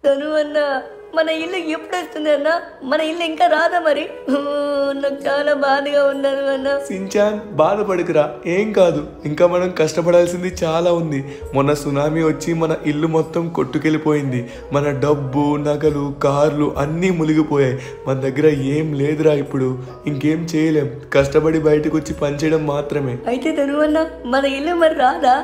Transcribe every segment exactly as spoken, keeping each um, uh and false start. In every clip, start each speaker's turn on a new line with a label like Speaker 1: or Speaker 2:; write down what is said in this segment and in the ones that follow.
Speaker 1: తను అన్న మన ఇల్లు ఎప్పుడు వస్తుంది అన్న? మన ఇల్లు ఇంకా రాదా మరి? నాకు చాలా బాధగా ఉన్నాను అన్న.
Speaker 2: సించాన్ బాధపడుకురా, ఏం కాదు. ఇంకా మనం కష్టపడాల్సింది చాలా ఉంది. మొన్న సునామీ వచ్చి మన ఇల్లు మొత్తం కొట్టుకెళ్ళిపోయింది. మన డబ్బు, నగలు, కార్లు అన్నీ మునిగిపోయాయి. మన దగ్గర ఏం లేదురా ఇప్పుడు. ఇంకేం చేయలేం, కష్టపడి బయటకు వచ్చి పనిచేయడం మాత్రమే.
Speaker 1: అయితే తను అన్న మన ఇల్లు మరి రాదా?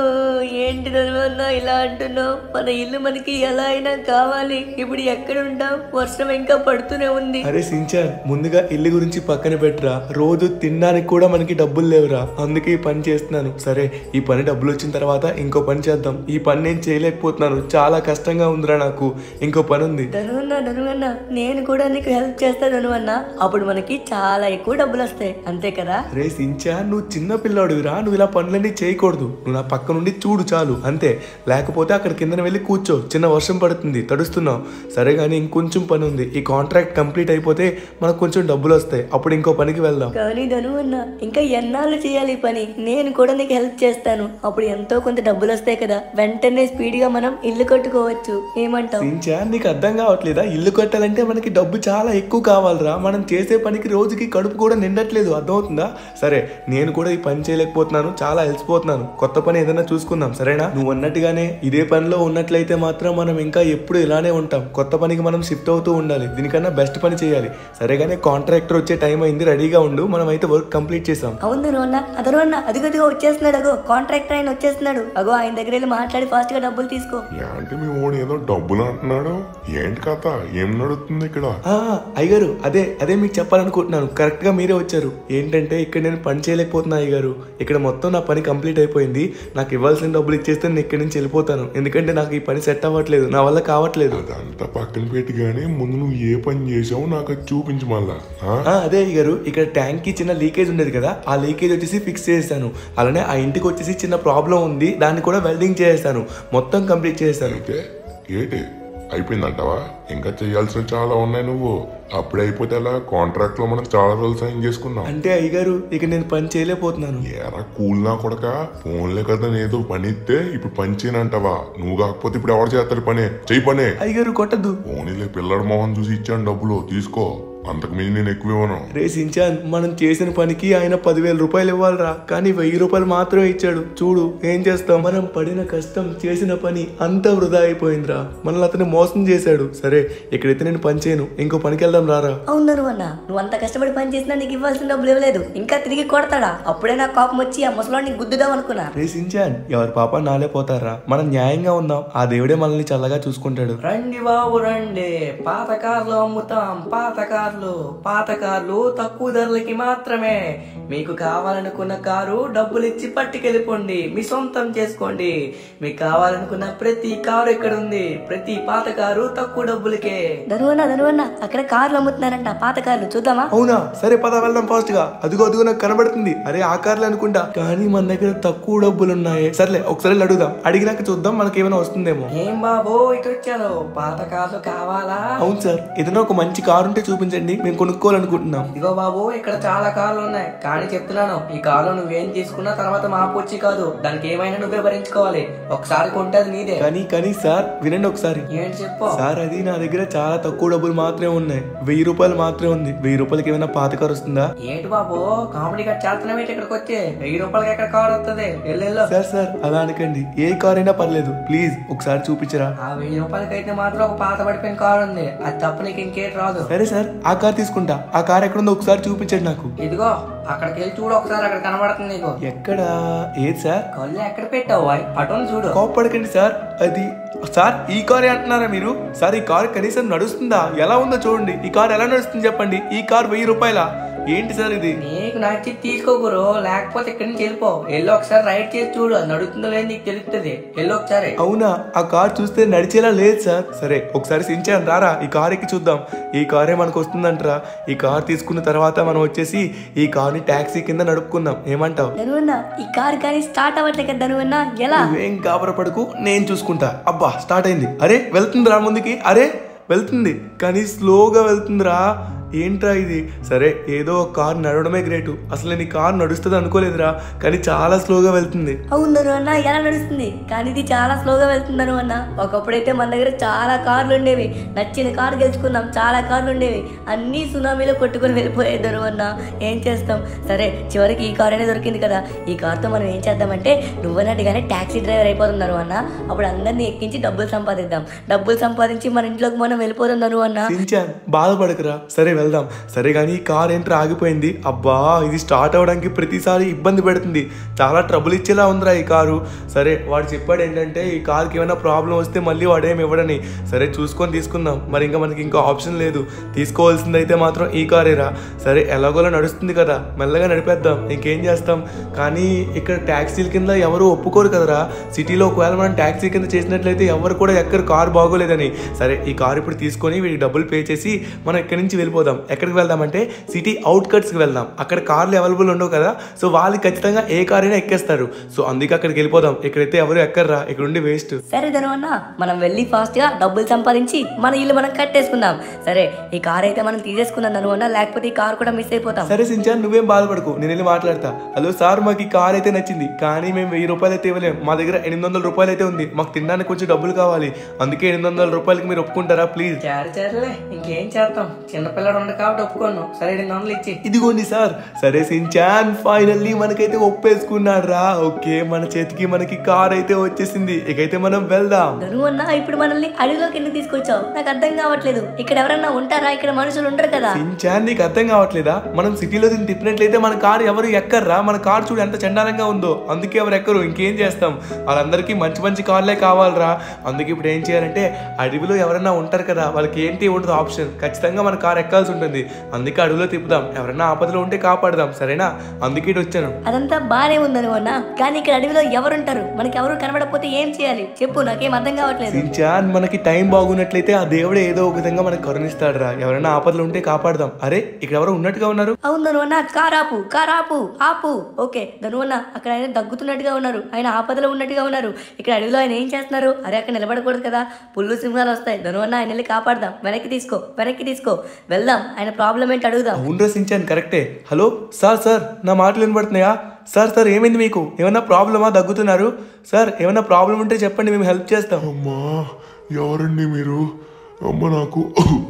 Speaker 1: ఏంటి తను అన్న ఇలా అంటున్నావు? మన ఇల్లు మనకి ఎలా అయినా కావాలి. ఇప్పుడు ఎక్కడ ఉంటాం? వర్షం ఇంకా పడుతూనే ఉంది.
Speaker 2: అరే సించాన్, ముందుగా ఇల్లు గురించి పక్కన పెట్టరా. రోజు తినడానికి కూడా మనకి డబ్బులు లేవురా, అందుకే ఈ పని చేస్తున్నాను. సరే, ఈ పని డబ్బులు వచ్చిన తర్వాత ఇంకో పని చేద్దాం. ఈ పని నేను చేయలేకపోతున్నాను, చాలా కష్టంగా ఉందిరా నాకు. ఇంకో పని ఉంది.
Speaker 1: ధనువన్న ధనువన్న నేను కూడా నీకు హెల్ప్ చేస్తా ధనువన్న. అప్పుడు మనకి చాలా ఎక్కువ డబ్బులు వస్తాయి, అంతే కదా?
Speaker 2: రే సించాన్, నువ్వు చిన్న పిల్లాడురా, నువ్వు ఇలా పనులన్నీ చేయకూడదు. నువ్వు నా పక్క నుండి చూడు చాలు, అంతే. లేకపోతే అక్కడ కిందన వెళ్ళి కూర్చో, చిన్న వర్షం పడుతుంది, తడుస్తున్నావు. సరే కానీ ఇంకొంచెం పని ఉంది. ఈ కాంట్రాక్ట్ కంప్లీట్ అయిపోతే మనకు కొంచెం డబ్బులు వస్తాయి, అప్పుడు ఇంకో పనికి వెళ్దాం.
Speaker 1: కానీ ధనువన్న ఇంకా ఎన్నాళ్ళు చేయాలి ఈ పని? నేను కూడా నీకు హెల్ప్ చేస్తాను, అప్పుడు ఎంతో కొంత డబ్బులు వస్తాయి కదా. వెంటనే స్పీడ్ గా మనం ఇల్లు కట్టుకోవచ్చు, ఏమంటావు?
Speaker 2: సించాన్, నీకు అర్థం కావట్లేదా? ఇల్లు కట్టాలంటే మనకి డబ్బు చాలా ఎక్కువ కావాలరా. మనం చేసే పనికి రోజుకి కడుపు కూడా నిండట్లేదు, అర్థమవుతుందా? సరే, నేను కూడా ఈ పని చేయలేకపోతున్నాను, చాలా అలసిపోతున్నాను. కొత్త పని ఏదైనా చూసుకుందాం, సరేనా? నువ్వు అన్నట్టుగానే ఇదే పనిలో ఉన్నట్లయితే మాత్రం మనం ఇంకా ఎప్పుడు ఇలానే ఉంటాం. కొత్త పనికి మనం షిఫ్ట్ అవుతూ ఉండాలి. దీనికన్నా బెస్ట్ పని చేయాలి. సరేగానే కాంట్రాక్టర్ వచ్చే టైం అయింది, రెడీగా ఉండు. మనం అయితే వర్క్ కంప్లీట్ చేసాం.
Speaker 1: అవును అన్న, అదను అన్న, అదిగదిగో వచ్చేస్తున్నాడు. అగో కాంట్రాక్టర్ ఆయన వచ్చేస్తున్నాడు. అగో ఆయన దగ్గర వెళ్ళి మాట్లాడి ఫాస్ట్ గా డబ్బులు తీసుకో.
Speaker 3: అంటే మీ ఓడి ఏదో డబ్బులు అంటున్నాడు, ఏంటి కథ? ఏం నడుస్తుంది ఇక్కడ?
Speaker 2: అయ్యగారు, అదే అదే మీకు చెప్పాలనుకుంటున్నాను. కరెక్ట్ గా మీరే వచ్చారు. ఏంటంటే ఇక్కడ నేను పని చేయలేకపోతున్నా అయ్యగారు. ఇక్కడ మొత్తం నా పని కంప్లీట్ అయిపోయింది. నాకు ఇవ్వాల్సిన డబ్బులు ఇచ్చేస్తే నేను ఇక్కడి నుంచి వెళ్ళిపోతాను. ఎందుకంటే నాకు ఈ పని సెట్ అవ్వట్లేదు, నా వల్ల కావట్లేదు.
Speaker 3: అదంతా పక్కన పెట్టి గానీ ముందు నువ్వు ఏ పని చేసావు నాకు అది చూపించు మళ్ళా.
Speaker 2: అదే అయ్యగారు, ఇక్కడ ట్యాంక్ కి చిన్న లీకేజ్ ఉండేది కదా, ఆ లీకేజ్ వచ్చేసి ఫిక్స్ చేస్తాను. అలానే ఆ ఇంటికి వచ్చేసి చిన్న ప్రాబ్లం ఉంది, దాన్ని కూడా వెల్డింగ్ చేస్తాను. మొత్తం కంప్లీట్ చేస్తాను.
Speaker 3: ఏంటి అయిపోయిందంటావా? ఇంకా చేయాల్సిన చాలా ఉన్నాయి. నువ్వు అప్పుడే అయిపోతే అలా కాంట్రాక్ట్ లో మనం చాలా రోజులు సైన్ చేసుకున్నాం.
Speaker 2: అంటే అయ్యగారు, ఇక నేను పని చేయలేకపోతున్నాను.
Speaker 3: ఎరా కూల్నా కొడక, ఫోన్లే కదా ఏదో పని ఇస్తే ఇప్పుడు పని చేయనంటావా? నువ్వు కాకపోతే ఇప్పుడు ఎవరు చేస్తారు పని? చెయ్యి పనే.
Speaker 2: అయ్యగారు కొట్టద్దు.
Speaker 3: ఫోన్లే పిల్లడు మొహం చూసి ఇచ్చాను డబ్బులు, తీసుకో. అంతకు మించి నేను ఎక్కువ ఇవ్వను.
Speaker 2: రే సించాన్, మనం చేసిన పనికి ఆయన పదివేల రూపాయలు ఇవ్వాలరా, కానీ వెయ్యి రూపాయలు మాత్రమే ఇచ్చాడు. చూడు ఏం చేస్తాం. మనం పడిన కష్టం, చేసిన పని అంతా వృధా అయిపోయిందిరా. మనల్ని అతను మోసం చేశాడు. సరే, ఇక్కడైతే నేను పని చేయను, ఇంకో పనికి వెళ్దాం రారా.
Speaker 1: అవును అన్న, నువ్వు అంత కష్టపడి పని చేసినా నీకు ఇవ్వాల్సిన డబ్బులు ఇవ్వలేదు, ఇంకా తిరిగి కొడతాడా? అప్పుడే నాకు కోపం వచ్చి ఆ ముసలాన్ని గుద్దుదాం అనుకున్నా.
Speaker 2: రే సించాన్, ఎవరి పాప నాలే పోతారా. మనం న్యాయంగా ఉందాం, ఆ దేవుడే మనల్ని చల్లగా చూసుకుంటాడు.
Speaker 4: రండి బాబు రండి, పాత కార్లు అమ్ముతాం. పాత కార్లు పాత కార్లు తక్కువ ధరలకి మాత్రమే. మీకు కావాలనుకున్న కారు డబ్బులు ఇచ్చి పట్టుకెళ్ళిపోండి, మీ సొంతం చేసుకోండి. మీకు కావాలనుకున్న ప్రతి కారు ఇక్కడ ఉంది. ప్రతి పాత కారు తక్కువ డబ్బులకే.
Speaker 1: ధనువన్న ధనువన్న, అక్కడ కార్లు అమ్ముతున్నారంట, పాత కార్లు, చూద్దామా?
Speaker 2: అవునా? సరే పద వెళ్దాం ఫాస్ట్ గా. అదిగో అదిగో నాకు కనబడుతుంది. అరే ఆ కార్లు అనుకుంటా, కానీ మన దగ్గర తక్కువ డబ్బులు ఉన్నాయి. సర్లే, ఒకసారి అడుగుదాం. అడిగినాక చూద్దాం మనకి ఏమైనా వస్తుందేమో.
Speaker 4: ఏం బాబు ఇటు వచ్చారు? పాత కార్లు కావాలా?
Speaker 2: అవును సార్, ఏదైనా ఒక మంచి కారు ఉంటే చూపించండి, మేము కొనుక్కోవాలనుకుంటున్నాం.
Speaker 4: ఇదిగో బాబు, ఇక్కడ చాలా కార్లు ఉన్నాయి, కానీ చెప్తున్నాను, ఈ కార్లు నువ్వేం తీసుకున్నా తర్వాత మాపు వచ్చి కాదు, దానికి ఏమైనా నువ్వే భరించుకోవాలి. ఒకసారి కొంటే అది నీదే.
Speaker 2: కానీ కానీ సార్ వినండి ఒకసారి.
Speaker 4: ఏంటి చెప్పు.
Speaker 2: సార్, అది నా దగ్గర చాలా తక్కువ డబ్బులు మాత్రమే ఉన్నాయి. వెయ్యి రూపాయలు మాత్రమే ఉంది. వెయ్యి రూపాయలకి ఏమైనా పాత కారు వస్తుందా?
Speaker 4: ఏంటి బాబు కామెడీ కట్ చేస్తున్నావు ఇక్కడికి వచ్చి? వెయ్యి రూపాయలకి ఎక్కడ కారు వస్తుంది? వెళ్ళు.
Speaker 2: సార్ సార్ అలా అనకండి, ఏ కార్ అయినా పర్లేదు, ప్లీజ్ ఒకసారి చూపించరా.
Speaker 4: ఆ వెయ్యి రూపాయలకి అయితే మాత్రం ఒక పాత పడిపోయిన కారు ఉంది, అది తప్ప నీకు ఇంకేం రాదు.
Speaker 2: సరే సార్, ఆ కార్ తీసుకుంటా. ఆ కార్ ఎక్కడుందో ఒకసారి చూపించండి నాకు.
Speaker 4: ఇదిగో అక్కడికి వెళ్ళి చూడు ఒకసారి, అక్కడ కనబడుతుంది నీకు.
Speaker 2: ఎక్కడ? ఏది సార్?
Speaker 4: కళ్ళు ఎక్కడ పెట్టావు? అటు చూడు.
Speaker 2: కోప్పడకండి సార్. అది సార్, ఈ కారే అంటున్నారా మీరు? సార్, ఈ కార్ కనీసం నడుస్తుందా? ఎలా ఉందో చూడండి. ఈ కార్ ఎలా నడుస్తుంది చెప్పండి. ఈ కార్ వెయ్యి రూపాయల ఏంటి సార్ ఇది?
Speaker 4: నీకు నచ్చి తీసుకోకూరు, లేకపోతే ఇక్కడి నుంచి వెళ్ళిపో. వెళ్ళి ఒకసారి రైడ్ చేసి చూడు, నడుతుందో లేదు నీకు తెలుస్తుంది. వెళ్ళి ఒకసారి.
Speaker 2: అవునా? ఆ కార్ చూస్తే నడిచేలా లేదు సార్. సరే, ఒకసారి సించాను రారా, ఈ కార్ ఎక్కి చూద్దాం. ఈ కారే మనకు వస్తుందంటరా. ఈ కార్ తీసుకున్న తర్వాత మనం వచ్చేసి ఈ కార్ ని టాక్సీ కింద నడుపుకుందాం, ఏమంటావు?
Speaker 1: ధనువన్న, ఈ కార్ కానీ స్టార్ట్ అవ్వట్లే కదా ధనువన్న, ఎలా?
Speaker 2: నువ్వేం గాబరపడకు, నేను చూసుకుంటా. అబ్బా, స్టార్ట్ అయింది. అరే వెళ్తుందిరా ముందుకి. అరే వెళ్తుంది, కానీ స్లోగా వెళ్తుందిరా. ఏంట్రా ఇది? సరే ఏదో ఒక కార్ నడవడమే గ్రేటు. అసలు నేను ఈ కార్ నడుస్తుంది అనుకోలేదురా, కానీ చాలా స్లోగా వెళ్తుంది.
Speaker 1: అవును ధను అన్న, ఎలా నడుస్తుంది కానీ ఇది చాలా స్లోగా వెళ్తుంది ధను అన్న. ఒకప్పుడైతే మన దగ్గర చాలా కార్లు ఉండేవి, నచ్చిన కారు గెలుచుకున్నాం, చాలా కార్లు ఉండేవి, అన్నీ సునామీలో కొట్టుకొని వెళ్ళిపోయాయి ధను అన్న. ఏం చేస్తాం? సరే చివరికి ఈ కార్ అనేది దొరికింది కదా, ఈ కార్తో మనం ఏం చేద్దామంటే నువ్వన్నట్టుగానే ట్యాక్సీ డ్రైవర్ అయిపోతున్నారు అన్న. అప్పుడు అందరినీ ఎక్కించి డబ్బులు సంపాదిద్దాం, డబ్బులు సంపాదించి మన ఇంట్లోకి మనం వెళ్ళిపోతాం ధను అన్న.
Speaker 2: సించాన్ బాధపడకురా, సరే వెళ్దాం. సరే కానీ ఈ కార్ ఏంట్రా ఆగిపోయింది? అబ్బా ఇది స్టార్ట్ అవడానికి ప్రతిసారి ఇబ్బంది పెడుతుంది, చాలా ట్రబుల్ ఇచ్చేలా ఉందిరా ఈ కారు. సరే వాడు చెప్పాడు ఏంటంటే ఈ కార్కి ఏమైనా ప్రాబ్లం వస్తే మళ్ళీ వాడేమి ఇవ్వడని. సరే చూసుకొని తీసుకుందాం, మరి ఇంకా మనకి ఇంకా ఆప్షన్ లేదు. తీసుకోవాల్సిందైతే మాత్రం ఈ కారేరా. సరే ఎలాగోలా నడుస్తుంది కదా, మెల్లగా నడిపేద్దాం, ఇంకేం చేస్తాం. కానీ ఇక్కడ ట్యాక్సీల కింద ఎవరు ఒప్పుకోరు కదరా. సిటీలో ఒకవేళ మనం ట్యాక్సీ కింద చేసినట్లయితే ఎవరు కూడా ఎక్కడ కారు బాగోలేదని. సరే ఈ కారు ఇప్పుడు తీసుకొని వీడికి డబ్బులు పే చేసి మనం ఇక్కడి నుంచి వెళ్ళిపోదాం. ఎక్కడికి వెళ్దామంటే సిటీ అవుట్కట్స్కి వెళ్దాం. అక్కడ కార్లు అవైలబుల్ ఉండవు కదా, సో వాళ్ళు ఖచ్చితంగా ఏ కార్ అయినా ఎక్కేస్తారు. సో అందుకే అక్కడికి వెళ్ళిపోదాం. ఇక్కడైతే ఎవరు ఎక్కర్రా, ఇక్కడ ఉండి వేస్ట్.
Speaker 1: సరే ధను అన్న, మనం వెళ్ళి ఫాస్ట్ గా డబ్బులు సంపాదించి మన ఇల్లు మనం కట్టేసుకుందాం. సరే ఈ కార్ అయితే మనం తీసేసుకుందాం ధను అన్న, లేకపోతే ఈ కార్ కూడా మిస్ అయిపోతాం.
Speaker 2: సరే సించాన్ నువ్వేం బాధపడకు, నేను వెళ్ళి మాట్లాడతా. హలో సార్, మాకు ఈ కార్ అయితే నచ్చింది, కానీ మేము వెయ్యి రూపాయలు అయితే ఇవ్వలేం. మా దగ్గర ఎనిమిది వందల రూపాయలు అయితే ఉంది, మాకు తినడానికి కొంచెం డబ్బులు కావాలి. అందుకే ఎనిమిది వందల రూపాయలకి మీరు ఒప్పుకుంటారా ప్లీజ్?
Speaker 4: చేరు చేరలే, ఇంకేం చేస్తాం, చిన్నపిల్లడు ఉండ కాబట్టి ఒప్పుకోను. సరే రెండు వందలు ఇచ్చి.
Speaker 2: ఇదిగోండి సార్. సరే సించాన్ ఫైనల్లీ మనకైతే ఒప్పేసుకున్నాడు రా. ఓకే మన చేతికి మనకి కార్ అయితే వచ్చేసింది, ఇకైతే మనం వెళ్దాం.
Speaker 1: ధను అన్న ఇప్పుడు మనల్ని అడవిలోకి ఎందుకు తీసుకొచ్చావు? నాకు అర్థం కావట్లేదు. ఇక్కడ ఎవరన్నా ఉంటారా? ఇక్కడ మనుషులు ఉండరు కదా.
Speaker 2: సించాన్ నీకు అర్థం కావట్లేదా? మనం సిటీలో దీన్ని తిప్పినట్లయితే మన కార్ ఎవరు ఎక్కర్రా. మన కార్ చూడు ఎంత చండాలంగా ఉందో, అందుకే ఎవరు ఎక్కరు. ఇంకేం చేస్తాం, వాళ్ళందరికీ మంచి మంచి కార్లే కావాలరా. అందుకే ఇప్పుడు ఏం చేయాలంటే అడవిలో ఎవరైనా ఉంటారు కదా, వాళ్ళకి ఏంటి ఉండదు ఆప్షన్, ఖచ్చితంగా మన కార్ ఎక్కాల్సి ఉంటుంది. అందుకే అడవిలో తిప్పుదాం, ఎవరైనా ఆపదలో ఉంటే కాపాడదాం. సరేనా? అందుకే ఇటు వచ్చాను.
Speaker 1: అదంతా బానే ఉందను అన్న, కానీ ఇక్కడ అడవిలో ఎవరుంటారు? మనకి ఎవరు కనబడకపోతే ఏం చేయాలి చెప్పు, నాకేం అర్థం కావట్లేదు.
Speaker 2: సించాన్ మనకి టైం బాగున్నట్లయితే ఆ దేవుడే ఏదో ఒక విధంగా మనకు కరుణిస్తాడు రా. ఎవరైనా ఆపదలు ఉంటే కాపాడదాం. అరే ఇక్కడ ఎవరు ఉన్నట్టుగా ఉన్నారు.
Speaker 1: అవును ధను అన్న, కార్ ఆపు, కార్ ఆపు, ఆపు. ఓకే ధను అన్న, అక్కడ ఆయన దగ్గుతున్నట్టుగా ఉన్నారు, ఆయన ఆపదలో ఉన్నట్టుగా ఉన్నారు. ఇక్కడ అడవిలో ఆయన ఏం చేస్తున్నారు? అరే అక్కడ నిలబడకూడదు కదా, పుల్లు సింహాలు వస్తాయి. ధను అన్న ఆయన వెళ్ళి కాపాడదాం. వెనక్కి తీసుకో, వెనక్కి తీసుకో, వెళ్దాం, ఆయన ప్రాబ్లం ఏంటి అడుగుదాం.
Speaker 2: అవునరా సించాన్ కరెక్టే. హలో సార్, సార్ నా మాటలు వినబడుతున్నాయా? సార్ సార్ ఏమైంది మీకు? ఏమన్నా ప్రాబ్లమా? దగ్గుతున్నారు సార్, ఏమన్నా ప్రాబ్లం ఉంటే చెప్పండి, మేము హెల్ప్ చేస్తాం.
Speaker 3: అమ్మా ఎవరండి మీరు? అమ్మ నాకు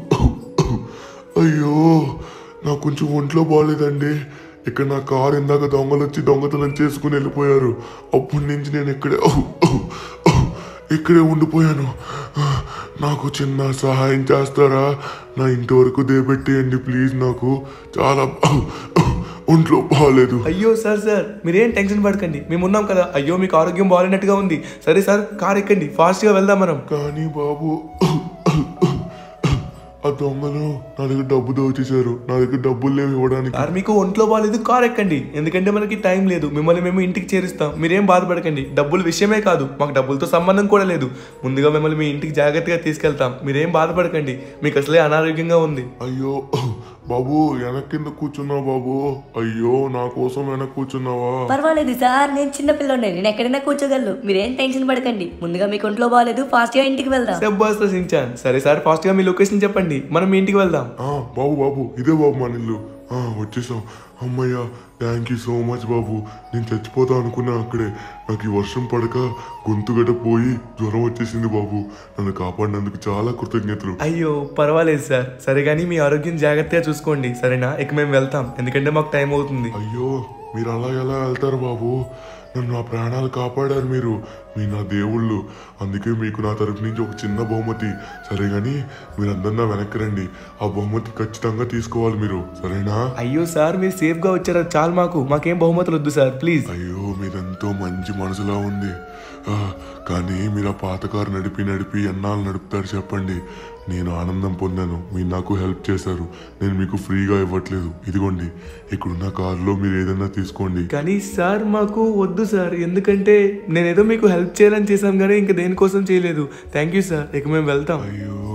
Speaker 3: అయ్యో నాకు కొంచెం ఒంట్లో బాగాలేదండి. ఇక్కడ నా కారు ఇందాక దొంగలు వచ్చి దొంగతనం చేసుకుని వెళ్ళిపోయారు. అప్పటి నుంచి నేను ఇక్కడే ఇక్కడే ఉండిపోయాను. నాకు చిన్న సహాయం చేస్తారా? నా ఇంటి వరకు దేబెట్టేయండి ప్లీజ్, నాకు చాలా ఒంట్లో బాగాలేదు.
Speaker 2: అయ్యో సార్ సార్ మీరేం టెన్షన్ పడకండి, మేము ఉన్నాం కదా. అయ్యో మీకు ఆరోగ్యం బాగాలేనట్టుగా ఉంది. సరే సార్ కార్ ఎక్కండి, ఫాస్ట్ గా వెళ్దాం మనం.
Speaker 3: కానీ బాబు ఆ దొంగలు నా దగ్గర డబ్బు దోచేశారు, నా దగ్గర డబ్బులు లేవు ఇవ్వడానికి.
Speaker 2: సార్ మీకు ఒంట్లో బాగాలేదు, కార్ ఎక్కండి, ఎందుకంటే మనకి టైం లేదు. మిమ్మల్ని మేము ఇంటికి చేరుస్తాం, మీరేం బాధపడకండి. డబ్బుల విషయమే కాదు, మాకు డబ్బులతో సంబంధం కూడా లేదు. ముందుగా మిమ్మల్ని మీ ఇంటికి జాగ్రత్తగా తీసుకెళ్తాం, మీరేం బాధపడకండి. మీకు అసలే అనారోగ్యంగా ఉంది.
Speaker 3: అయ్యో బాబు వెనక్ కింద కూర్చున్నావు బాబు. అయ్యో నా కోసం వెనక్ కూర్చున్నావా?
Speaker 1: పర్వాలేదు సార్, నేను చిన్న పిల్లోనే, నేను ఎక్కడైనా కూర్చోగలను. మీరేం టెన్షన్ పడకండి. ముందుగా మీకు ఒంట్లో బాగాలేదు, ఫాస్ట్ గా ఇంటికి వెళ్దాం.
Speaker 2: శబ్బాస్ సించాన్. సరే సార్ ఫాస్ట్ గా మీ లొకేషన్ చెప్పండి, మనం మీ ఇంటికి వెళ్దాం.
Speaker 3: ఆ, బాబు బాబు ఇదే బాబు మన ఇల్లు. ఆ, వచ్చేసాం. అమ్మయ్యా థ్యాంక్ యూ సో మచ్ బాబు. నేను చచ్చిపోతా అనుకున్నా అక్కడే. నాకు ఈ వర్షం పడక గొంతు గడ్డ పోయి జ్వరం వచ్చేసింది బాబు. నన్ను కాపాడినందుకు చాలా కృతజ్ఞతలు.
Speaker 2: అయ్యో పర్వాలేదు సార్. సరే కానీ మీ ఆరోగ్యం జాగ్రత్తగా చూసుకోండి సరేనా? ఇక మేము వెళ్తాం, ఎందుకంటే మాకు టైం అవుతుంది.
Speaker 3: అయ్యో మీరు అలా ఎలా వెళ్తారు బాబు? నన్ను నా ప్రాణాలు కాపాడారు మీరు, మీ నా దేవుళ్ళు. అందుకే మీకు నా తరపు నుంచి ఒక చిన్న బహుమతి. సరే గాని మీరందరూ నా వెనక్కి రండి, ఆ బహుమతి ఖచ్చితంగా తీసుకోవాలి మీరు, సరేనా?
Speaker 2: అయ్యో సార్ మీరు సేఫ్ గా వచ్చారు, చాలు మాకు. మాకేం బహుమతులు వద్దు సార్ ప్లీజ్.
Speaker 3: అయ్యో మీరెంతో మంచి మనసులా ఉంది. ఆ, కానీ మీరు ఆ పాత కారు నడిపి నడిపి ఎన్నాళ్ళు నడుపుతారు చెప్పండి? నేను ఆనందం పొందాను, మీరు నాకు హెల్ప్ చేశారు. నేను మీకు ఫ్రీగా ఇవ్వట్లేదు. ఇదిగోండి ఇక్కడున్న కారులో మీరు ఏదైనా తీసుకోండి.
Speaker 2: కానీ సార్ మాకు వద్దు సార్, ఎందుకంటే నేనేదో మీకు హెల్ప్ చేయాలని చేశాం కానీ ఇంకా దేనికోసం చేయలేదు. థ్యాంక్ యూ సార్, ఇక మేము వెళ్తాం.
Speaker 3: అయ్యో మీ మంచి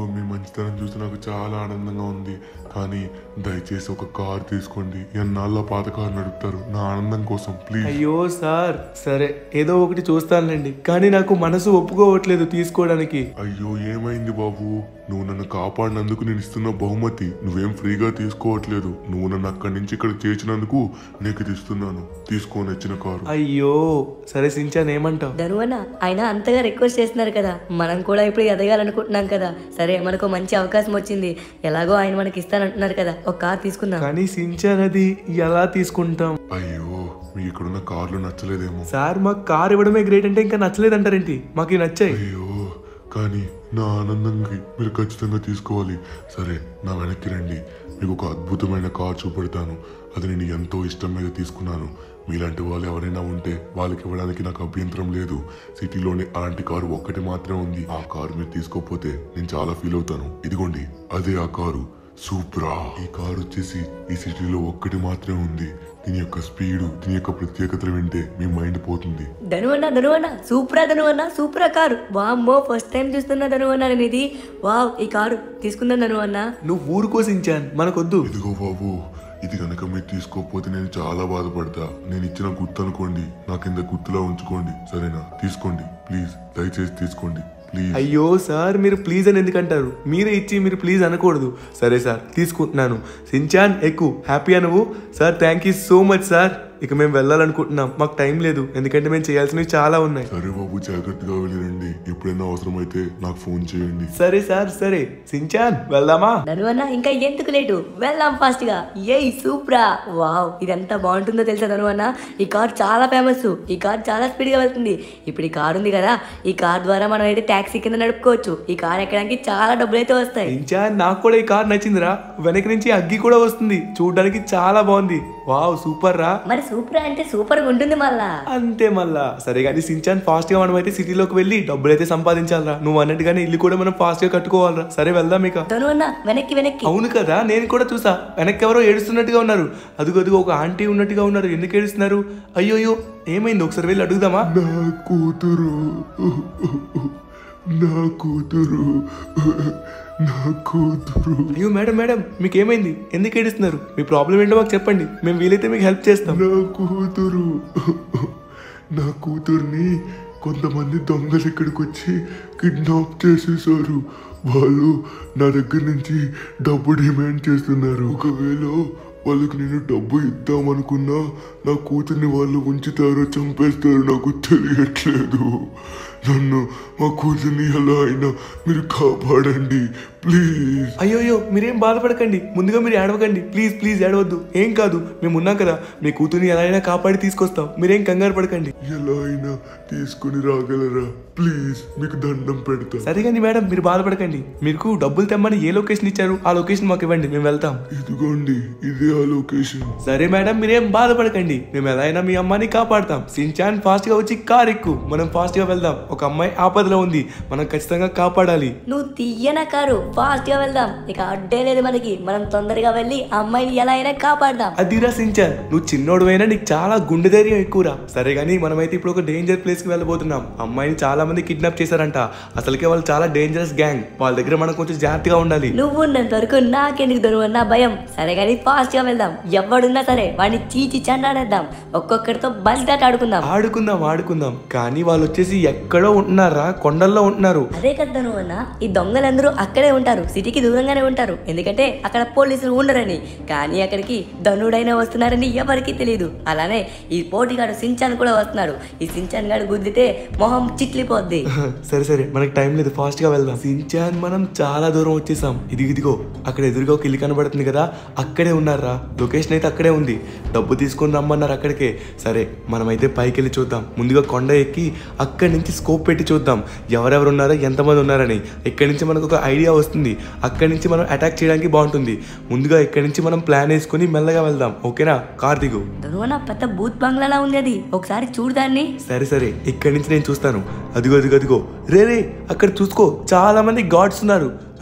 Speaker 3: మంచితనం చూసి నాకు చాలా ఆనందంగా ఉంది. కానీ దయచేసి ఒక కార్ తీసుకోండి. ఎన్నాళ్ళ పాత కారు నడుపుతారు నా ఆనందం కోసం ప్లీజ్.
Speaker 2: అయ్యో సార్, సరే ఏదో ఒకటి చూస్తానులేండి, కానీ నాకు మనసు ఒప్పుకోవట్లేదు తీసుకోవడానికి.
Speaker 3: అయ్యో ఏమైంది బాబు? నువ్వు నన్ను కాపాడినందుకు నేను ఇస్తున్న బహుమతి నువ్వేం ఫ్రీగా తీసుకోవట్లేదు. నువ్వు నన్ను అక్కడి నుంచి ఇక్కడ చేర్చినందుకు నీకు ఇది ఇస్తున్నాను. తీసుకొని వచ్చిన కారు.
Speaker 2: అయ్యో సరే సించాన్ ఏమంటావు?
Speaker 1: ధనువన్న ఆయన అంతగా రిక్వెస్ట్ చేస్తున్నారు కదా, మనం కూడా ఇప్పుడు ఎదగాలనుకుంటున్నాం కదా. సరే మనకు మంచి అవకాశం వచ్చింది, ఎలాగో ఆయన మనకి ఇస్తానంటున్నారు కదా, ఒక కార్ తీసుకుందాం.
Speaker 2: కానీ సించాన్ అది ఎలా తీసుకుంటాం?
Speaker 3: అయ్యో మీకు ఇక్కడున్న కార్లు నచ్చలేదేమో.
Speaker 2: సార్ మాకు కార్ ఇవ్వడమే గ్రేట్ అంటే ఇంకా నచ్చలేదంటారేంటి? మాకు ఇవి నచ్చాయి.
Speaker 3: అయ్యో కానీ నా ఆనందంకి మీరు ఖచ్చితంగా తీసుకోవాలి. సరే నా వెనక్కి రండి, మీకు ఒక అద్భుతమైన కార్ చూపెడతాను. అది నేను ఎంతో ఇష్టం మీద తీసుకున్నాను. మీలాంటి వాళ్ళు ఎవరైనా ఉంటే వాళ్ళకి ఇవ్వడానికి నాకు అభ్యంతరం లేదు. సిటీలోనే అలాంటి కారు ఒక్కటి మాత్రమే ఉంది. ఆ కారు మీరు తీసుకోకపోతే నేను చాలా ఫీల్ అవుతాను. ఇదిగోండి అదే ఆ కారు, సూప్రా. ఈ కారు వచ్చేసి ఈ సిటీలో ఒక్కటి మాత్రమే ఉంది. దీని యొక్క స్పీడు, దీని యొక్క ప్రత్యేకతలు వింటే మీ మైండ్ పోతుంది.
Speaker 1: ధనువన్న ధనువన్న సూపరా ధనువన్న సూపరా కారు. వామ్మో ఫస్ట్ టైం చూస్తున్నా ధనువన్న నేను ఇది. వావ్ ఈ కారు తీసుకుందాం ధనువన్న.
Speaker 2: నువ్వు ఊరుకో సించాన్, మనకొద్దు.
Speaker 3: ఇదిగో బాబు, ఇది కనుక మీరు తీసుకోకపోతే నేను చాలా బాధపడతా. నేను ఇచ్చిన గుర్తు అనుకోండి, నా కింద గుర్తులా ఉంచుకోండి. సరేనా? తీసుకోండి ప్లీజ్, దయచేసి తీసుకోండి ప్లీజ్.
Speaker 2: అయ్యో సార్ మీరు ప్లీజ్ అని ఎందుకంటారు? మీరే ఇచ్చి మీరు ప్లీజ్ అనకూడదు. సరే సార్ తీసుకుంటున్నాను. సించాన్ ఎక్కువ హ్యాపీయా నువ్వు? Sir thank you so much sir. ఇక మేము వెళ్ళాలనుకుంటున్నాం, మాకు టైం లేదు, ఎందుకంటే మేము చేయాల్సినవి చాలా ఉన్నాయి.
Speaker 3: సరే బాబు జాగ్రత్తగా వెళ్ళిరండి. ఎప్పుడైనా అవసరమైతే నాకు ఫోన్ చేయండి.
Speaker 2: సరే సార్ సరే. సించాన్ వెళ్దామా?
Speaker 1: ధనువన్న ఇంకా ఎందుకు లేటు, వెళ్దాం ఫాస్ట్ గా. ఏయ్ సూపరా. వావ్ ఇది ఎంత బాగుంటుందో తెలుసా ధనువన్న, ఈ కార్ చాలా ఫేమస్. ఈ కార్ చాలా స్పీడ్ గా వెళ్తుంది. ఇప్పుడు ఈ కార్ ఉంది కదా, ఈ కార్ ద్వారా మనం అయితే ట్యాక్సీ కింద నడుపుకోవచ్చు. ఈ కార్ ఎక్కడానికి చాలా డబ్బులు అయితే వస్తాయి.
Speaker 2: సించాన్ నాకు కూడా ఈ కార్ నచ్చిందిరా. వెనక నుంచి అగ్గి కూడా వస్తుంది, చూడడానికి చాలా బాగుంది. వావ్ సూపర్ రా.
Speaker 1: మరి సూపర్ అంటే సూపర్ గా ఉంటుంది మళ్ళా.
Speaker 2: అంతే మళ్ళా. సరే కానీ సించాన్ ఫాస్ట్ గా మనం అయితే సిటీలోకి వెళ్ళి డబ్బులు అయితే సంపాదించాలరా. నువ్వు అన్నట్టుగానే ఇల్లు కూడా మనం ఫాస్ట్ గా కట్టుకోవాలరా. సరే వెళ్దాం ఇక.
Speaker 1: ధనువన్న వెనక్కి వెనక్కి.
Speaker 2: అవును కదా, నేను కూడా చూసా వెనక్కి ఎవరో ఏడుస్తున్నట్టుగా ఉన్నారు. అదుగు అదుగు ఒక ఆంటీ ఉన్నట్టుగా ఉన్నారు. ఎందుకు ఏడుస్తున్నారు? అయ్యోయ్యో ఏమైంది? ఒకసారి వెళ్ళి అడుగుదామా?
Speaker 3: నా కూతురు, నా కూతురు, నా కూతురు.
Speaker 2: అయ్యో మేడం మేడం మీకు ఏమైంది? ఎందుకు ఏడుస్తున్నారు? మీ ప్రాబ్లం ఏంటో మాకు చెప్పండి, మేము వీలైతే మీకు హెల్ప్ చేస్తాం.
Speaker 3: నా కూతురు, నా కూతుర్ని కొంతమంది దొంగలు ఇక్కడికి వచ్చి కిడ్నాప్ చేసేసారు. వాళ్ళు నా దగ్గర నుంచి డబ్బు డిమాండ్ చేస్తున్నారు. ఒకవేళ వాళ్ళకి నేను డబ్బు ఇద్దామనుకున్నా నా కూతుర్ని వాళ్ళు ఉంచుతారో చంపేస్తారో నాకు తెలియట్లేదు. నన్ను మా కూతుర్ని ఎలా అయినా మీరు కాపాడండి ప్లీజ్.
Speaker 2: అయ్యోయ్యో మీరేం బాధపడకండి, ముందుగా మీరు ఏడవకండి ప్లీజ్. ప్లీజ్ ఏడవద్దు, ఏం కాదు, మేము ఉన్నాం కదా. మీ కూతుర్ని ఎలా అయినా కాపాడి తీసుకొస్తాం, మీరేం కంగారు పడకండి.
Speaker 3: ఎలా అయినా తీసుకుని రాగలరా ప్లీజ్? మీకు దండం పెడతా.
Speaker 2: సరే కానీ మేడం మీరు బాధపడకండి. మీకు డబ్బులు తెమ్మని ఏ లొకేషన్ ఇచ్చారు ఆ లొకేషన్ మాకు ఇవ్వండి, మేము వెళ్తాం.
Speaker 3: ఇదిగోండి ఇదే ఆ లొకేషన్.
Speaker 2: సరే మేడం మీరేం బాధపడకండి, మేము ఎలా అయినా మీ అమ్మాయిని కాపాడతాం. సించాన్ ఫాస్ట్ గా వచ్చి కార్ ఎక్కు, మనం ఫాస్ట్ గా వెళ్దాం. ఒక అమ్మాయి ఆపదలో ఉంది, మనం ఖచ్చితంగా కాపాడాలి.
Speaker 1: నువ్వు తీయన కారు, ఫాస్ట్ గా వెళ్దాం. ఇక అడ్డే లేదు మనకి, మనం తొందరగా వెళ్ళి ఆ అమ్మాయిని ఎలా అయినా కాపాడదాం.
Speaker 2: అదిరా సించాన్, నువ్వు చిన్నోడు అయినా నీకు చాలా గుండె ధైర్యం ఎక్కువరా. సరే గానీ మనమైతే ఇప్పుడు ఒక డేంజర్ ప్లేస్ కి వెళ్ళబోతున్నాం. అమ్మాయిని చాలా మంది కిడ్నాప్ చేశారంట. అసలుకే వాళ్ళు చాలా డేంజరస్ గ్యాంగ్, వాళ్ళ దగ్గర మనం కొంచెం జాగ్రత్తగా ఉండాలి.
Speaker 1: నువ్వు ఉన్నంత వరకు నాకెందుకు ధనువన్న భయం. సరే గానీ ఫాస్ట్ గా వెళ్దాం. ఎవడున్నా సరే వాడిని చీచి చండాడేద్దాం. ఒక్కొక్కరితో బలిదాట ఆడుకుందాం.
Speaker 2: ఆడుకుందాం ఆడుకుందాం కానీ వాళ్ళు వచ్చేసి ఎక్కడో ఉంటున్నారా, కొండల్లో ఉంటున్నారు.
Speaker 1: అదే కదా ధనువన్న, ఈ దొంగలందరూ అక్కడే ఉంటారు, సిటీకి దూరంగానే ఉంటారు. ఎందుకంటే అక్కడ పోలీసులు ఉండరని. కానీ అక్కడికి ధనుడైనా వస్తున్నారని ఎవరికి తెలియదు. అలానే ఈ పోటీగాడు సించాన్ కూడా వస్తున్నాడు. ఈ సించాన్ గాడు గుద్దితే మొహం చిట్లిపోద్ది.
Speaker 2: సరే సరే మనకి టైం లేదు, ఫాస్ట్ గా వెళ్దాం. సించాన్ మనం చాలా దూరం వచ్చేసాం. ఇది ఇదిగో అక్కడ ఎదురుగా ఒక ఇల్లు కనబడుతుంది కదా, అక్కడే ఉన్నారా. లొకేషన్ అయితే అక్కడే ఉంది. డబ్బు తీసుకొని రమ్మన్నారు అక్కడికే. సరే మనమైతే పైకి వెళ్ళి చూద్దాం. ముందుగా కొండ ఎక్కి అక్కడి నుంచి స్కోప్ పెట్టి చూద్దాం ఎవరెవరు ఉన్నారో, ఎంతమంది ఉన్నారని. ఇక్కడి నుంచి మనకు ఒక ఐడియా వస్తుంది. అక్కడి నుంచి మనం అటాక్ చేయడానికి బాగుంటుంది. ముందుగా ఇక్కడి నుంచి మనం ప్లాన్ వేసుకుని మెల్లగా వెళ్దాం. ఓకేనా? కార్ దిగు.
Speaker 1: ధనువన్న పెద్ద బూత్ బంగ్లాలా ఉంది అది, ఒకసారి చూడదాన్ని.
Speaker 2: సరే సరే ఇక్కడి నుంచి నేను చూస్తాను. అదిగో అదిగో అదిగో రే రే అక్కడ చూసుకో, చాలా మంది గాడ్స్ ఉన్నారు.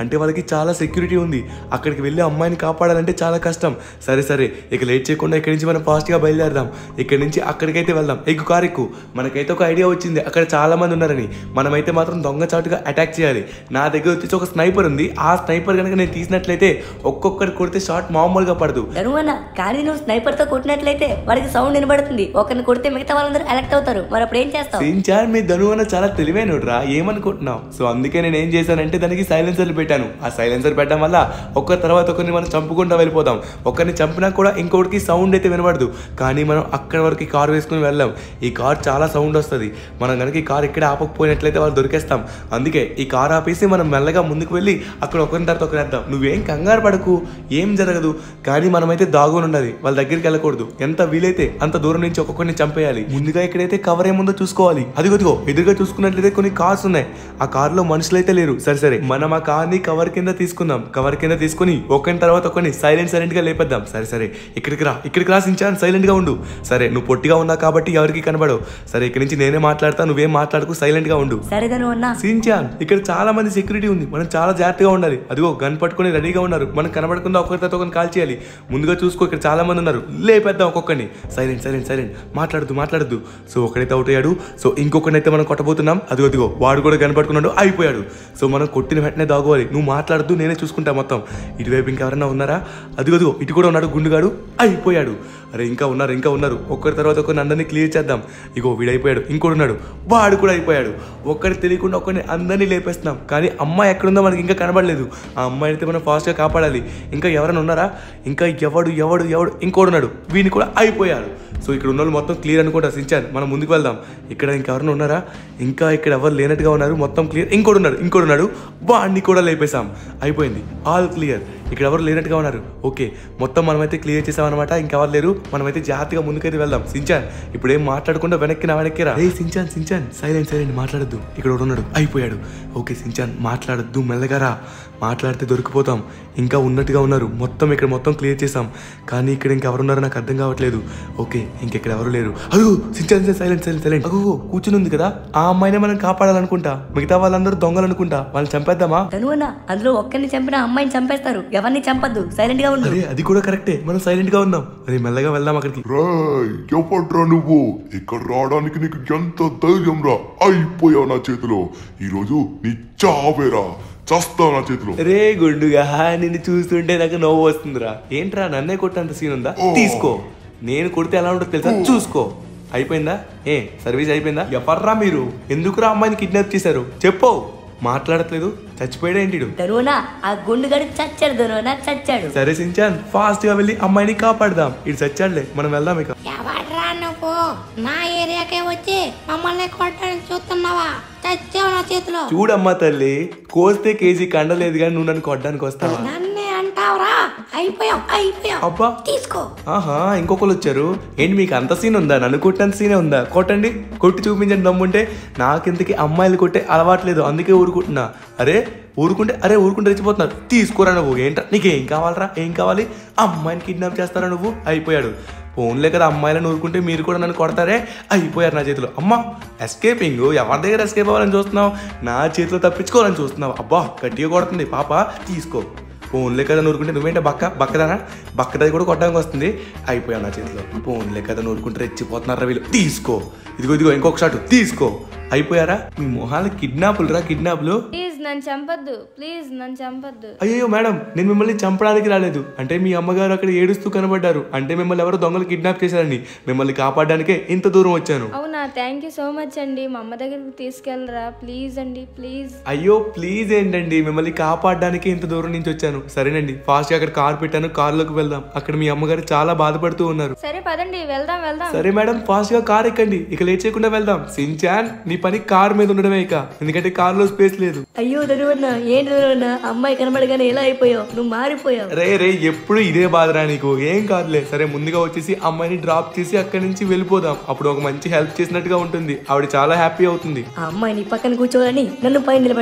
Speaker 2: అంటే వాళ్ళకి చాలా సెక్యూరిటీ ఉంది. అక్కడికి వెళ్ళి అమ్మాయిని కాపాడాలంటే చాలా కష్టం. సరే సరే ఇక లేట్ చేయకుండా ఇక్కడి నుంచి మనం ఫాస్ట్గా బయలుదేరదాం. ఇక్కడి నుంచి అక్కడికైతే వెళ్దాం. ఎక్కు కారు ఎక్కు. మనకైతే ఒక ఐడియా వచ్చింది, అక్కడ చాలా మంది ఉన్నారని. మనమైతే మాత్రం దొంగచాటుగా అటాక్ చేయాలి. నా దగ్గర వచ్చేసి ఒక స్నైపర్ ఉంది. ఆ స్నైపర్ కనుక నేను తీసినట్లయితే ఒక్కొక్కటి కొడితే షాట్ మామూలుగా పడదు.
Speaker 1: ధనువన్న కానీ నువ్వు స్నైపర్ తో కొట్టినట్లయితే వాడికి సౌండ్ వినబడుతుంది. ఒకరిని కొడితే మిగతా వాళ్ళందరూ అలర్ట్ అవుతారు. మరి అప్పుడు ఏం చేస్తావు?
Speaker 2: సించాన్ మీ ధనువన్న చాలా తెలివైనడురా, ఏమనుకుంటున్నావు? సో అందుకే నేను ఏం చేశానంటే దానికి సైలెన్సర్లు పెట్టాను. ఆ సైలెన్సర్ పెట్టడం వల్ల ఒకరి తర్వాత ఒకరిని మనం చంపుకుంటూ వెళ్ళిపోతాం. ఒకరిని చంపినా కూడా ఇంకొకరికి సౌండ్ అయితే వినబడదు. కానీ మనం అక్కడ వరకు కారు వేసుకుని వెళ్ళాం. ఈ కార్ చాలా సౌండ్ వస్తుంది. మనం కనుక ఈ కార్ ఎక్కడ ఆపకపోయినట్లయితే వాళ్ళు దొరికేస్తాం. అందుకే ఈ కార్ ఆపేసి మనం మెల్లగా ముందుకు వెళ్ళి అక్కడ ఒకరిని తర్వాత ఒకరు వేద్దాం. నువ్వేం కంగారు పడకు, ఏం జరగదు. కానీ మనమైతే దాగుని ఉండాలి, వాళ్ళ దగ్గరికి వెళ్ళకూడదు. ఎంత వీలైతే అంత దూరం నుంచి ఒక్కొక్కరిని చంపేయాలి. ముందుగా ఇక్కడైతే కవర్ ఏముందో చూసుకోవాలి. అదిగోదిగో ఎదురుగా చూసుకున్నట్లయితే కొన్ని కార్స్ ఉన్నాయి. ఆ కార్ లో మనుషులు అయితే లేరు. సరే సరే మనం ఆ కార్ ని కవర్ కింద తీసుకుందాం. కవర్ కింద తీసుకుని ఒకరిని తర్వాత ఒకరిని సైలెంట్ సైలెంట్ గా లేపేద్దాం. సరే సరే ఇక్కడికి రా, ఇక్కడికి రా సించాన్, సైలెంట్ గా ఉండు. సరే నువ్వు పొట్టిగా ఉన్నావు కాబట్టి ఎవరికి కనబడవు. సరే ఇక్కడ నుంచి నేనే మాట్లాడతా, నువ్వేం మాట్లాడుకు, సైలెంట్ గా ఉండు.
Speaker 1: సరే ధనువన్న.
Speaker 2: సించాన్ ఇక్కడ చాలా మంది సెక్యూరిటీ ఉంది, మనం చాలా జాగ్రత్తగా ఉండాలి. అదిగో గన్ పట్టుకుని రెడీగా ఉన్నారు. మనం కనబడకుండా ఒకరి తర్వాత ఒకరిని కాల్ చేయాలి. ముందుగా చూసుకో, ఇక్కడ చాలా మంది ఉన్నారు. లేపేద్దాం ఒక్కొక్కరిని. సైలెంట్ సైలెంట్ సైలెంట్ మాట్లాడద్దు మాట్లాడద్దు. సో ఒకడైతే అవుట్ అయ్యాడు. సో ఇంకొకరినైతే మనం కొట్టబోతున్నాం. అదిగో అదిగో వాడు కూడా గన్ పట్టుకున్నాడు, అయిపోయాడు. సో మనం కొట్టిన వెంటనే దాగోవాలి. నువ్వు మాట్లాడద్దు, నేనే చూసుకుంటా మొత్తం. ఇటువైపు ఇంకెవరైనా ఉన్నారా? అదిగో అదిగో ఇటు కూడా ఉన్నాడు గుండుగాడు, అయిపోయాడు. అరే ఇంకా ఉన్నారు ఇంకా ఉన్నారు. ఒక్కరి తర్వాత ఒకరిని అందరినీ క్లియర్ చేద్దాం. ఇగో వీడైపోయాడు, ఇంకోటి ఉన్నాడు, వాడు కూడా అయిపోయాడు. ఒక్కడి తెలియకుండా ఒక్కరిని అందరినీ లేపేస్తున్నాం. కానీ అమ్మాయి ఎక్కడుందో మనకి ఇంకా కనబడలేదు. ఆ అమ్మాయిని అయితే మనం ఫాస్ట్గా కాపాడాలి. ఇంకా ఎవరైనా ఉన్నారా? ఇంకా ఎవడు ఎవడు ఎవడు ఇంకోడు ఉన్నాడు, వీడిని కూడా అయిపోయాడు. సో ఇక్కడ ఉన్న వాళ్ళు మొత్తం క్లియర్ అనుకుంటా సించాన్. మనం ముందుకు వెళ్దాం. ఇక్కడ ఇంకెవరైనా ఉన్నారా? ఇంకా ఇక్కడ ఎవరు లేనట్టుగా ఉన్నారు, మొత్తం క్లియర్. ఇంకోటి ఉన్నాడు ఇంకోటి ఉన్నాడు, వాడిని కూడా లేపేశాం. అయిపోయింది, ఆల్ క్లియర్. ఇక్కడ ఎవరు లేనట్టుగా ఉన్నారు. ఓకే మొత్తం మనమైతే క్లియర్ చేసామన్నమాట. ఇంకెవరు లేరు. మనమైతే జాగ్రత్తగా ముందుకైతే వెళ్దాం. సించాన్ ఇప్పుడు ఏం మాట్లాడకుండా వెనక్కి నా వెనక్కి రా. ఏ సించాన్ సించాన్ సైలెంట్ సైలెంట్ మాట్లాడద్దు. ఇక్కడ ఉన్నాడు, అయిపోయాడు. ఓకే సించాన్ మాట్లాడద్దు, మెల్లగా రా. మాట్లాడితే దొరికిపోతాం. ఇంకా ఉన్నట్టుగా ఉన్నారు. మొత్తం ఇక్కడ మొత్తం క్లియర్ చేసాం. కానీ ఇక్కడ ఇంకెవరున్నారో నాకు అర్థం కావట్లేదు. ఓకే ఇంకెక్కడ ఎవరు లేరు. అగో సించాన్ సైలెంట్ సైలెంట్ సైలెంట్. అగో కూర్చుని ఉంది కదా, ఆ అమ్మాయినే మనం కాపాడాలనుకుంటా. మిగతా వాళ్ళందరూ దొంగలు అనుకుంటా. వాళ్ళని చంపేద్దామా?
Speaker 1: ధనువన్న అందులో ఒక్కరిని చంపిన అమ్మాయిని చంపేస్తారు. ఎవరిని చంపద్దు, సైలెంట్ గా ఉండు.
Speaker 2: అరే అది కూడా కరెక్టే, మనం సైలెంట్ గా ఉన్నాం. అరే మెల్లగా వెళ్దాం అక్కడికి.
Speaker 3: రాయ్ ఎవడ్రా నువ్వు? ఇక్కడ రావడానికి నీకు ఎంత ధైర్యం రా? అయిపోయావు నా చేతిలో. ఈరోజు నీ చావేరా, చస్తావు నా చేతిలో.
Speaker 2: రే గుండుగా నిన్ను చూస్తుంటే నాకు నవ్వు వస్తుందిరా. ఏంట్రా నన్నే కొట్టంత సీన్ ఉందా? తీసుకో, నేను కొడితే ఎలా ఉంటుందో తెలుసా? చూసుకో. అయిపోయిందా? ఏ సర్వీస్ అయిపోయిందా? ఎవర్రా మీరు? ఎందుకురా అమ్మాయిని కిడ్నాప్ చేశారు? చెప్పు. మాట్లాడట్లేదు, చచ్చిపోయాడు ఏంటి?
Speaker 1: ధనువన్న ఆ గుండుగాడు చచ్చాడు. ధనువన్న చచ్చాడు.
Speaker 2: సరే సించాన్ ఫాస్ట్ గా వెళ్ళి అమ్మాయిని కాపాడదాం. ఇటు చచ్చాడులే, మనం వెళ్దాం ఇక.
Speaker 5: ఎవడ్రా నువ్వు? నా ఏరియాకే వచ్చి మమ్మల్ని కొట్టడానికి చూస్తున్నావా? చచ్చావు నా చేతిలో.
Speaker 2: చూడమ్మా తల్లి, కోస్తే కేజీ కండలేదు కానీ నువ్వు నన్ను కొట్టడానికి వస్తావా?
Speaker 5: నన్నే అంటావురా? అయిపోయావు అయిపోయావు.
Speaker 2: అబ్బా
Speaker 5: తీసుకో.
Speaker 2: ఆహా ఇంకొకరు వచ్చారు. ఏంటి మీకు అంత సీన్ ఉందా? నన్ను కొట్టంత సీనే ఉందా? కొట్టండి, కొట్టి చూపించండి దమ్ముంటే. నాకింతకి అమ్మాయిలు కొట్టే అలవాట్లేదు, అందుకే ఊరుకుంటున్నా. అరే ఊరుకుంటే అరే ఊరుకుంటే రెచ్చిపోతున్నారు. తీసుకోరా నువ్వు. ఏంట్రా నీకేం కావాలరా? ఏం కావాలి? అమ్మాయిని కిడ్నాప్ చేస్తారా నువ్వు? అయిపోయాడు. ఫోన్లే కదా అమ్మాయిలను ఊరుకుంటే మీరు కూడా నన్ను కొడతారే. అయిపోయారు నా చేతిలో. అమ్మా ఎస్కేపింగ్, ఎవరి దగ్గర ఎస్కేప్ అవ్వాలని చూస్తున్నావు? నా చేతిలో తప్పించుకోవాలని చూస్తున్నావు. అబ్బా గట్టిగా కొడుతుంది పాప. తీసుకో. ఫోన్లే కదా నూరుకుంటే నువ్వేంటే బక్క బక్కదానా? బక్కదాది కూడా కొట్టడానికి వస్తుంది. అయిపోయావు నా చేతిలో. ఫోన్లే కదా నూరుకుంటే రెచ్చిపోతున్నారా వీళ్ళు. తీసుకో. ఇదిగో ఇదిగో ఇంకొక షాట్. తీసుకో. అయిపోయారా? మీ మొహాలు కిడ్నాపులు రా, కిడ్నాపులు.
Speaker 6: ప్లీజ్ నన్ను చంపద్దు, ప్లీజ్ నన్ను చంపద్దు.
Speaker 2: అయ్యో మేడం, నేను మిమ్మల్ని చంపడానికి రాలేదు. అంటే మీ అమ్మగారు అక్కడ ఏడుస్తూ కనబడ్డారు. అంటే మిమ్మల్ని ఎవరో దొంగలు కిడ్నాప్ చేశారని మిమ్మల్ని కాపాడడానికే ఇంత దూరం వచ్చాను.
Speaker 6: అవునా, థ్యాంక్ యూ సో మచ్ అండి. మా అమ్మ దగ్గరికి తీసుకెళ్ళరా ప్లీజ్ అండి, ప్లీజ్.
Speaker 2: అయ్యో ప్లీజ్ ఏంటండి, మిమ్మల్ని కాపాడడానికి ఇంత దూరం నుంచి వచ్చాను. సరేనండి ఫాస్ట్ గా అక్కడ కార్ పెట్టాను, కార్లోకి వెళ్దాం. అక్కడ మీ అమ్మగారు చాలా బాధపడుతూ ఉన్నారు.
Speaker 6: సరే పదండి వెళ్దాం వెళ్దాం.
Speaker 2: సరే మేడం ఫాస్ట్ గా కార్ ఎక్కండి. ఇక లేట్ చేయకుండా వెళ్దాం. సించాన్ నీ పని కార్ మీద ఉండడమే ఇక, ఎందుకంటే కార్ లో స్పేస్ లేదు.
Speaker 1: అయ్యో ధనువన్న ఏంటి ధనువన్న, అమ్మాయి కనబడగానే ఎలా అయిపోయావు? నువ్వు మారిపోయావు.
Speaker 2: రే రే ఎప్పుడు ఇదే బాధరా నీకు? ఏం కాదులే. సరే ముందుగా వచ్చేసి అమ్మాయిని డ్రాప్ చేసి అక్కడి నుంచి వెళ్ళిపోదాం. అప్పుడు ఒక మంచి హెల్ప్ చేసినట్టుగా ఉంటుంది. ఆవిడ చాలా హ్యాపీ అవుతుంది.
Speaker 1: ఆ అమ్మాయిని పక్కన కూర్చోవాలని నన్ను పైన నిలబెడతావా?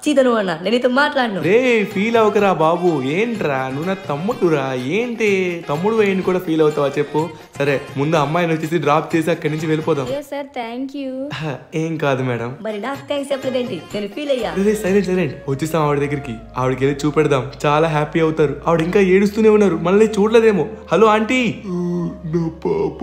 Speaker 1: చీతను అన్న నేను నీతో మాట్లాడను.
Speaker 2: రే ఫీల్ అవ్వకరా బాబు, ఏంట్రా నువ్వు నా తమ్ముడురా, ఏంటి తమ్ముడు వేయండి కూడా ఫీల్ అవుతావా చెప్పు. సరే ముందు అమ్మాయిని వచ్చేసి డ్రాప్ చేసి అక్కడి నుంచి వెళ్ళిపోదాం.
Speaker 6: Sir thank you.
Speaker 2: ఏం కాదు మేడం.
Speaker 1: మరి నాకు థ్యాంక్స్ చెప్పలేదేంటి, నేను ఫీల్ అయ్యా.
Speaker 2: రే సైలెంట్ సైలెంట్ వచ్చేస్తాం ఆవిడ దగ్గరికి, ఆవిడకి వెళ్ళి చూపెడదాం, చాలా హ్యాపీ అవుతారు. ఆవిడ ఇంకా ఏడుస్తూనే ఉన్నారు, మనల్ని చూడలేదేమో. Hello aunty.
Speaker 3: నా పాప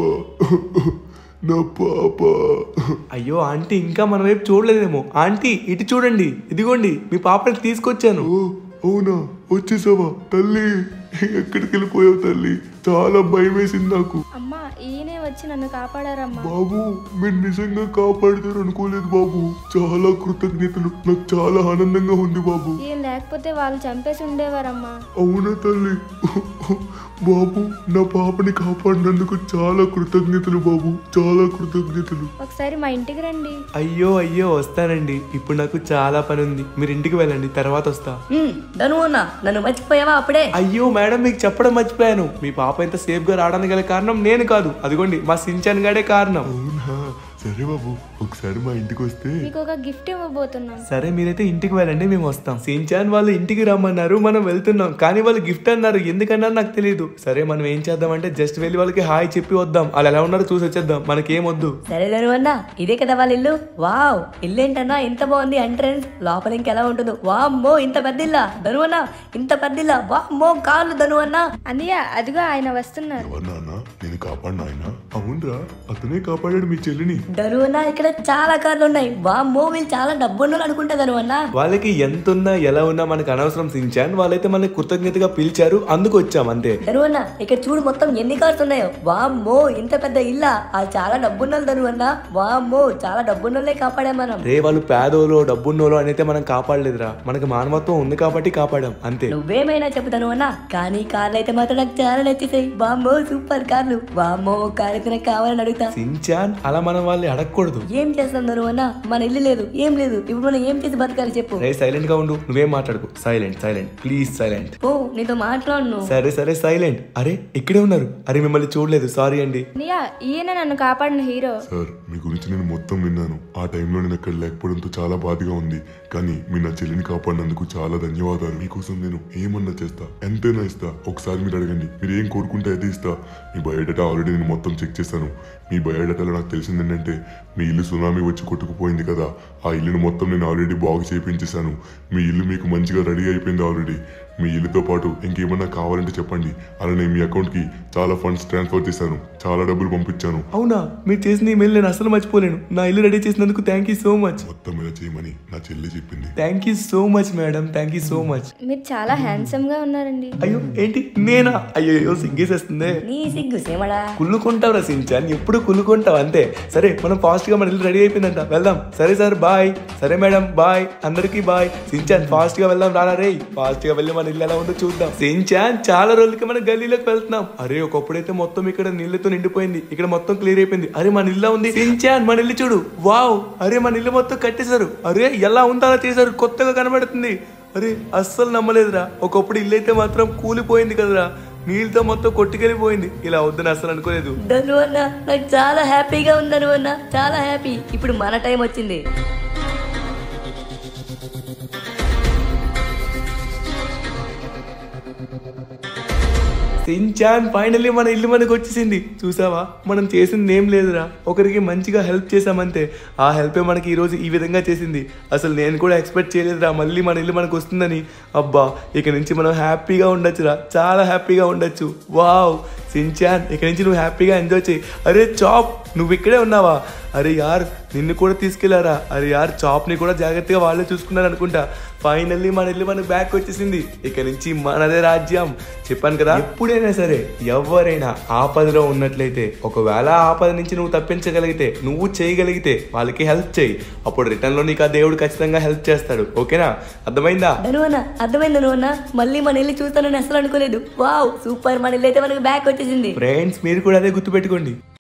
Speaker 3: నా పాప.
Speaker 2: అయ్యో ఆంటీ ఇంకా మన వైపు చూడలేదేమో. ఆంటీ ఇటు చూడండి, ఇదిగోండి మీ పాపని తీసుకొచ్చాను.
Speaker 3: ఓ అవునా, వచ్చేసావా తల్లి? ఎక్కడికి వెళ్ళిపోయావు తల్లి? చాలా భయం వేసింది నాకు.
Speaker 6: అమ్మా ఈయనే వచ్చి నన్ను కాపాడారమ్మా.
Speaker 3: బాబు మీరు నిజంగా కాపాడుతారు అనుకోలేదు బాబు, చాలా కృతజ్ఞతలు. నాకు చాలా ఆనందంగా ఉంది బాబు.
Speaker 6: ఈయన లేకపోతే వాళ్ళు చంపేసి ఉండేవారమ్మా.
Speaker 3: అవునా తల్లి? బాబు నా పాపని కాపాడినందుకు చాలా కృతజ్ఞతలు బాబు, చాలా కృతజ్ఞతలు.
Speaker 6: ఒకసారి మా ఇంటికి రండి.
Speaker 2: అయ్యో అయ్యో వస్తానండి, ఇప్పుడు నాకు చాలా పని ఉంది, మీరు ఇంటికి వెళ్ళండి, తర్వాత వస్తా.
Speaker 1: హ్మ్, ధను అన్న నన్ను మర్చిపోయావా అప్పుడే?
Speaker 2: అయ్యో మేడం మీకు చెప్పడం మర్చిపోయాను, మీ పాప ఇంత సేఫ్ గా రావడానికి గల కారణం నేను కాదు, అదిగోండి మా సించాన్ గాడే కారణం.
Speaker 3: అవునా, సరే బాబు ఒకసారి మా ఇంటికి వస్తే.
Speaker 6: మీకు ఒక గిఫ్ట్ ఇవ్వబోతున్నాం.
Speaker 2: సరే మీరైతే ఇంటికి వెళ్ళండి, మేము వస్తాం. సించాన్ వాళ్ళు ఇంటికి రమ్మన్నారు, మనం వెళ్తున్నాం, కానీ వాళ్ళు గిఫ్ట్ అన్నారు, ఎందుకన్నారు నాకు తెలియదు. సరే మనం ఏం చేద్దాం అంటే జస్ట్ వెళ్ళి వాళ్ళకి హాయ్ చెప్పి వద్దాం, వాళ్ళు ఎలా ఉన్నారో చూసి వచ్చేద్దాం, మనకేం వద్దు.
Speaker 1: సరే ధను అన్న, ఇదే కదా వాళ్ళ ఇల్లు. వావ్, ఇల్లు ఏంటన్నా ఇంత బాగుంది, ఎంట్రన్స్ లోపల ఇంకెలా ఉంటుందో. వామ్మో ఇంత పెద్ద ఇల్లా ధను అన్న, ఇంత పెద్ద ఇల్లా. వామ్మో కాళ్ళు ధను అన్న.
Speaker 6: అన్నయ్య అదిగో ఆయన వస్తున్నారు.
Speaker 3: ఎవరు నాన్న? నేను కాపాడిన ఆయన? అవునరా, అతనే కాపాడాడు మీ చెల్లిని.
Speaker 1: ధను అన్న ఇక్కడ చాలా కార్లు ఉన్నాయి. వామ్మో వీళ్ళు చాలా డబ్బున్నోళ్ళు అనుకుంటా ధను అన్న.
Speaker 2: వాళ్ళకి ఎంత ఉన్నా ఎలా ఉన్నా మనకు అనవసరం సించాన్, వాళ్ళైతే మనకి కృతజ్ఞతగా పిలిచారు, అందుకు వచ్చాం అంతే.
Speaker 1: ధను అన్న ఇక్కడ చూడు మొత్తం ఎన్ని కార్స్ ఉన్నాయో. వామ్మో ఇంత పెద్ద ఇల్లా, అది చాలా డబ్బున్నోళ్ళు ధను అన్న. వామ్మో చాలా డబ్బున్నోళ్ళే కాపాడాం మనం.
Speaker 2: రే వాళ్ళు పేదోలో డబ్బున్నోలో అయితే మనం కాపాడలేదురా, మనకి మానవత్వం ఉంది కాబట్టి కాపాడాం అంతే.
Speaker 1: నువ్వేమైనా చెప్తాను అన్న, కానీ కార్లు అయితే మాత్రం నాకు చాలా నచ్చేసాయి. వామ్మో సూపర్ కార్లు. వామ్మో కార్ అయితే నాకు కావాలని అడుగుతా.
Speaker 2: సించాన్ అలా మనం వాళ్ళని అడగకూడదు.
Speaker 1: ఏం చేస్తాం ధను అన్న, మన ఇల్లు లేదు ఏం లేదు, ఇప్పుడు మనం ఏం చేసి బతకాలి చెప్పు.
Speaker 2: రే సైలెంట్ గా ఉండు, నువ్వేం మాట్లాడుకు. Silent silent please silent.
Speaker 1: ఓ నీతో మాట్లాడను.
Speaker 2: సరే సరే సైలెంట్. అరే ఇక్కడే ఉన్నారు, అరే మిమ్మల్ని చూడలేదు, సారీ అండి.
Speaker 6: అన్నయ్య ఈయన నన్ను కాపాడిన హీరో.
Speaker 3: సార్ మీ గురించి నేను మొత్తం విన్నాను. ఆ టైంలో నేను అక్కడ లేకపోవడంతో చాలా బాధగా ఉంది, కానీ మీరు నా చెల్లిని కాపాడినందుకు చాలా ధన్యవాదాలు. మీకోసం నేను ఏమన్నా చేస్తా, ఎంతైనా ఇస్తా. ఒకసారి మీరు అడగండి, మీరు ఏం కోరుకుంటే అదే ఇస్తా. మీ బయోడేటా ఆల్రెడీ నేను మొత్తం చెక్ చేశాను. మీ బయోడేటాలో నాకు తెలిసింది ఏంటంటే మీ ఇల్లు సునామీ వచ్చి కొట్టుకుపోయింది కదా, ఆ ఇల్లును మొత్తం నేను ఆల్రెడీ బాగు చేయించేశాను. మీ ఇల్లు మీకు మంచిగా రెడీ అయిపోయింది ఆల్రెడీ. మీ ఇల్లుతో పాటు ఇంకేమన్నా కావాలంటే చెప్పండి, అలానే మీ అకౌంట్కి చాలా ఫండ్స్ ట్రాన్స్ఫర్ చేశాను, చాలా డబ్బులు పంపించాను.
Speaker 2: అవునా, మీరు చేసిన ఈమెయిల్ నేను అసలు మర్చిపోలేను. నా ఇల్లు రెడీ చేసినందుకు థ్యాంక్ యూ సో మచ్.
Speaker 3: మొత్తం ఇలా చేయమని నా చెల్లి చెప్పింది.
Speaker 2: Thank you so much madam, thank you so much.
Speaker 6: మీరు చాలా హ్యాండ్సమ్ గా ఉన్నారండి.
Speaker 2: అయ్యో ఏంటి నేనా? అయ్యో సిగ్గేసేస్తుంది.
Speaker 1: నీ సిగ్గు సేమడా.
Speaker 2: కుళ్ళుకుంటావురా సించాన్, ఎప్పుడు కుళ్ళుకుంటావు అంతే. సరే మనం ఫాస్ట్ గా మన ఇల్లు రెడీ అయిపోయిందంట, వెళ్దాం. సరే సార్ బాయ్. సరే మేడం బాయ్, అందరికి బాయ్. సించాన్ ఫాస్ట్ గా వెళ్దాం, రారా రే. ఫాస్ట్ గా వెళ్ళి మన ఇల్లు ఎలా ఉందో చూద్దాం. సించాన్ చాలా రోజులకి మన గల్లీలోకి వెళ్తున్నాం. అరే ఒకప్పుడైతే మొత్తం ఇక్కడ నీళ్లతో నిండిపోయింది, ఇక్కడ మొత్తం క్లియర్ అయిపోయింది. అరే మన ఇల్లు ఉంది సించాన్, మన ఇల్లు చూడు. వావ్, అరే మన ఇల్లు మొత్తం కట్టేశారు. అరే ఎలా ఉందో అలా చేశారు, కొత్తగా కనబడుతుంది. అరే అస్సలు నమ్మలేదురా, ఒకప్పుడు ఇల్లు అయితే మాత్రం కూలిపోయింది కదరా, నీళ్ళతో మొత్తం కొట్టుకెళ్ళిపోయింది. ఇలా వద్దని అసలు అనుకోలేదు.
Speaker 1: ధను అన్న నాకు చాలా హ్యాపీగా ఉంది ధను అన్న, చాలా హ్యాపీ. ఇప్పుడు మన టైం వచ్చింది.
Speaker 2: సించాన్ ఫైనల్లీ మన ఇల్లు మనకు వచ్చేసింది. చూసావా, మనం చేసింది ఏం లేదురా, ఒకరికి మంచిగా హెల్ప్ చేసామంతే. ఆ హెల్పే మనకి ఈరోజు ఈ విధంగా చేసింది. అసలు నేను కూడా ఎక్స్పెక్ట్ చేయలేదురా మళ్ళీ మన ఇల్లు మనకు వస్తుందని. అబ్బా ఇక నుంచి మనం హ్యాపీగా ఉండొచ్చురా, చాలా హ్యాపీగా ఉండొచ్చు. వావ్ సించాన్, ఇక నుంచి నువ్వు హ్యాపీగా ఎంజాయ్ చేయి. అరే చాప్ నువ్వు ఇక్కడే ఉన్నావా? అరే యార్ నిన్ను కూడా తీసుకెళ్లారా? అరే యార్ చాప్ని కూడా జాగ్రత్తగా వాళ్ళే చూసుకున్నారు అనుకుంటా. ఫైనల్లీ మన ఇల్లు మనకు బ్యాక్ వచ్చేసింది. ఇక నుంచి మనదే రాజ్యం. చెప్పాను కదా, ఎప్పుడైనా సరే ఎవరైనా ఆపదలో ఉన్నట్లయితే, ఒకవేళ ఆపద నుంచి నువ్వు తప్పించగలిగితే, నువ్వు చేయగలిగితే వాళ్ళకి హెల్ప్ చేయి. అప్పుడు రిటర్న్ లో నీకు ఆ దేవుడు ఖచ్చితంగా హెల్ప్ చేస్తాడు. ఓకేనా, అర్థమైందా?
Speaker 1: ధను అన్న అర్థమైంది ధను అన్న, మళ్ళీ మన ఇల్లు చూస్తానని అసలు అనుకోలేదు. వావ్ సూపర్, మన ఇల్లు అయితే మనకు బ్యాక్ వచ్చేసింది.
Speaker 2: ఫ్రెండ్స్ మీరు కూడా అదే గుర్తుపెట్టుకోండి.